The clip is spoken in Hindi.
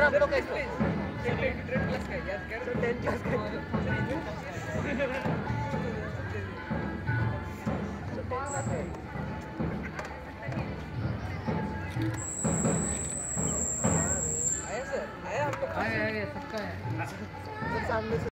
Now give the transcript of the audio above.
आप लोग कैसे 10 क्लास का याद कर 10 क्लास का आया सर आया आपको आया सबका है सर सामने